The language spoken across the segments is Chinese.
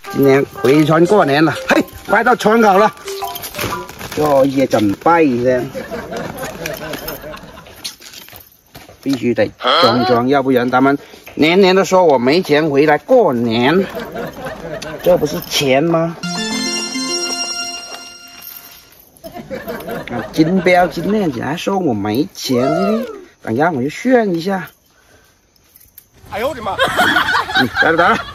今年回村过年了，嘿，快到村口了，做一些准备的，必须得装，要不然他们年年都说我没钱回来过年，这不是钱吗？金标金链子还说我没钱，等下我就炫一下。哎呦我的妈！来了来了。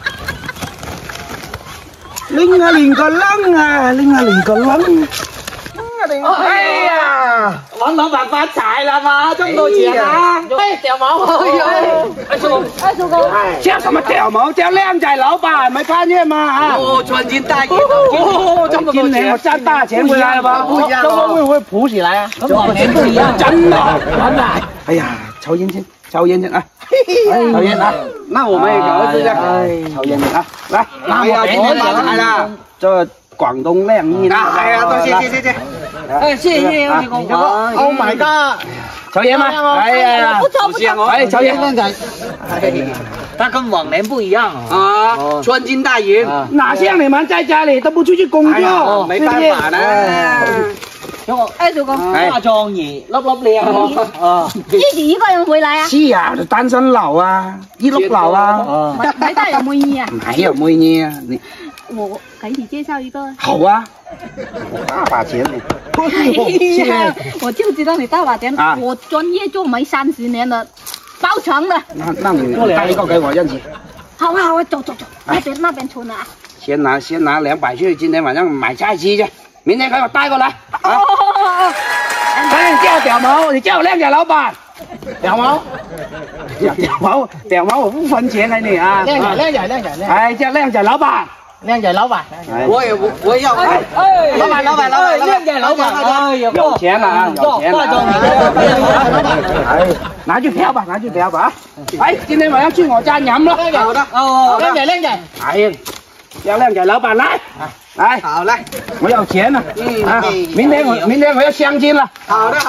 拎啊拎個楞啊，拎啊拎個楞。哎呀，王老闆發財啦嘛，中到錢啊！ 哎，屌毛！ 哎，叔公，叫什麼屌毛？叫靚仔老闆，沒看見嗎？啊！ 哦，穿金戴銀， 哦，今年我賺大錢回來了吧？ 不一樣， 中國會不會普起來啊？ 跟往年不一樣， 真的，真的。哎呀，抽煙先，抽煙先啊！抽煙啊！那我們也搞一支這個，抽煙先啊！來，哎呀，我來了，這廣東靚煙啊！哎呀，多謝謝謝謝。 哎，謝謝我哋公公。Oh my god！ 抽煙嗎？哎呀， 不抽不抽， 哎，抽煙。 他跟往年不一樣啊，穿金戴銀，哪像你們在家裏都不出去工作，沒辦法啦。 哎，叔公，化妝儀，粒粒靚啊！ 自己一個人回來啊？ 是啊，單身佬啊，一碌佬啊。 沒帶有妹兒啊？ 沒有妹兒啊，你。 我給你介紹一個。 好啊，我大把錢呢。 哎呀，我就知道你大把錢。啊、我專業做煤30年了，包場的。 那你帶一個給我認識。 好啊好啊，走，那邊存啊。 先拿200去，今天晚上買菜吃去，明天給我帶過來。啊。哎，叫屌毛，你叫我靚仔老闆。屌毛。 屌毛，我不分錢給你啊！ 靚仔， 哎，叫靚仔老闆， 靚仔老闆， 我也要，哎，老闆， 靚仔老闆，哎呀， 有錢了啊，有錢了，哎，拿去嫖吧，啊！哎，今天晚上去我家飲咯，好的， 哦，靚仔， 哎呀，叫靚仔老闆來，來，好嘞，我有錢了，啊，明天我要相親了，好的。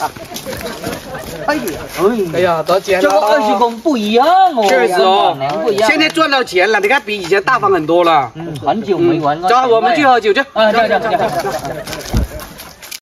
哎呀，多錢了！ 這個20公不一樣哦， 確實哦， 不一樣。 現在賺到錢了，你看比以前大方很多了。 很久沒玩了。 走，我們去喝酒去。 啊，走。